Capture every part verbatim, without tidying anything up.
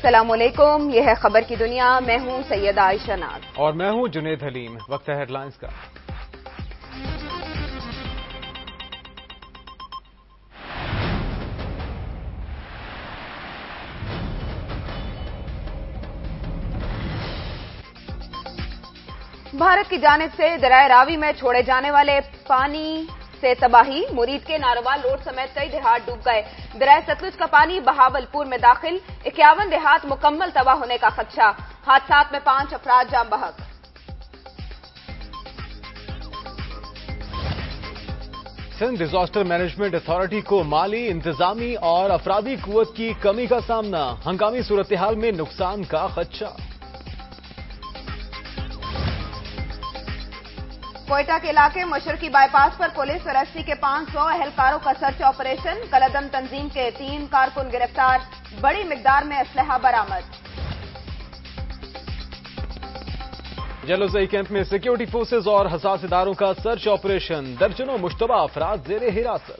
अस्सलामुअलैकुम, यह है खबर की दुनिया। मैं हूं सैयदा आयशा नाज और मैं हूं जुनेद हलीम। वक्त है हेडलाइंस का। भारत की जानिब से दरिया रावी में छोड़े जाने वाले पानी से तबाही, मुरीद के नारोवाल रोड समेत कई देहात डूब गए। दरिया सतलुज का पानी बहावलपुर में दाखिल, इक्यावन देहात मुकम्मल तबाह होने का खदशा। हादसात में पांच अफराद जाम बहक। सिंध डिजास्टर मैनेजमेंट अथॉरिटी को माली, इंतजामी और अफरादी कुव्वत की कमी का सामना, हंगामी सूरत हाल में नुकसान का खदशा। कोयटा के इलाके मशरकी बाईपास पर पुलिस और एसटी के पांच सौ एहलकारों का सर्च ऑपरेशन, कलदम तंजीम के तीन कारकुन गिरफ्तार, बड़ी मिकदार में असलहा बरामद। जलोजई कैंप में सिक्योरिटी फोर्सेज और हसास इदारों का सर्च ऑपरेशन, दर्जनों मुश्तबा अफराद जेर हिरासत।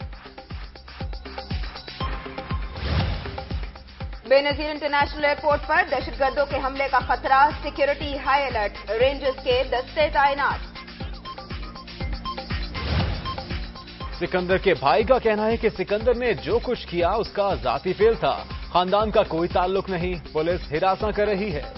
बेनजीर इंटरनेशनल एयरपोर्ट पर दहशतगर्दों के हमले का खतरा, सिक्योरिटी हाई अलर्ट, रेंजर्स के दस्ते तैनात। सिकंदर के भाई का कहना है कि सिकंदर ने जो कुछ किया उसका जाती फेल था, खानदान का कोई ताल्लुक नहीं, पुलिस हिरासत कर रही है।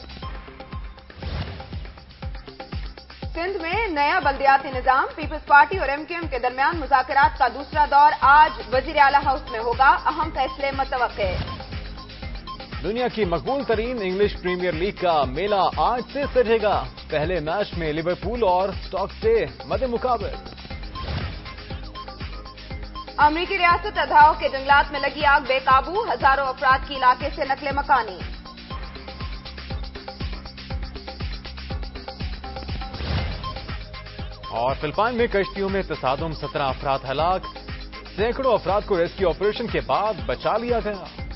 सिंध में नया बल्दियाती निजाम, पीपल्स पार्टी और एमक्यूएम के दरमियान मुज़ाकरात का दूसरा दौर आज वजीर आला हाउस में होगा, अहम फैसले मुतवक्के। दुनिया की मकबूल तरीन इंग्लिश प्रीमियर लीग का मेला आज से सजेगा। पहले मैच में लिवरपूल और स्टॉक से मद मुकाबले। अमरीकी रियासत अधाओ के जंगलात में लगी आग बेकाबू, हजारों अफराद की इलाके से नकले मकानी। और फिलिपाइन में कश्तियों में तसादुम, सत्रह अफराद हलाक, सैकड़ों अफराद को रेस्क्यू ऑपरेशन के बाद बचा लिया गया।